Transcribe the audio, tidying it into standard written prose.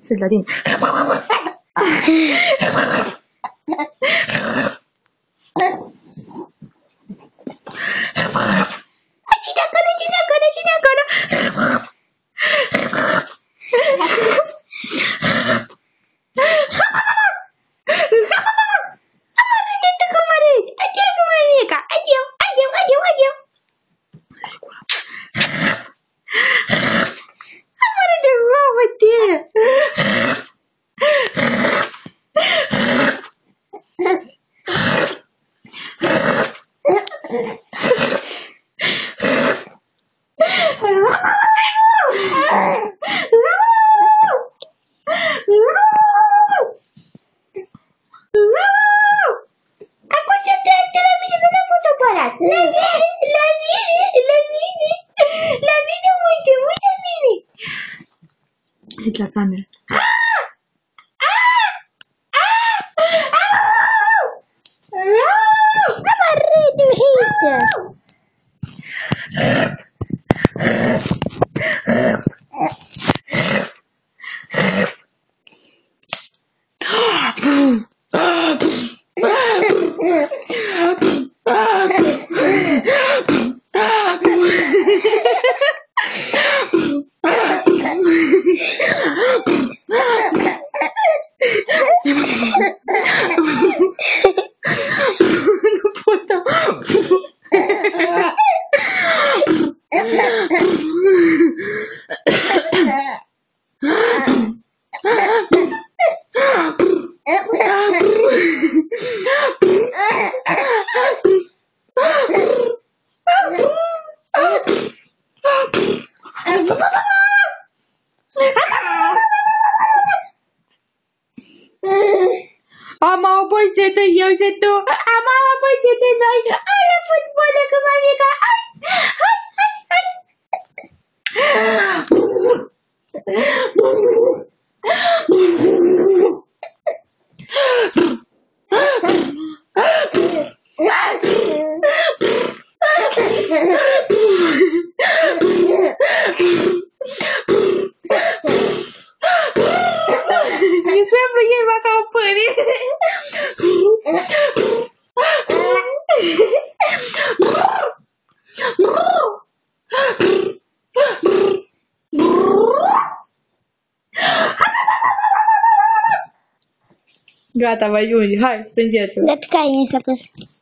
să la tine. Cine acolo, cine acolo, cine acolo? Arăte-te cum arăți! Adio cu mămica! Adio, adio, adio, adio! Arăte, mamă-te! La cameră. Nu pot, da. Am obosetă eu și tu. Am obosetă noi. Hai la fotbală cu mamica. Hai, hai, hai, Mi sembra che va a pări. Gata, vai, Júlia. Hai, strângeți-o. De pe care mi s-a pus?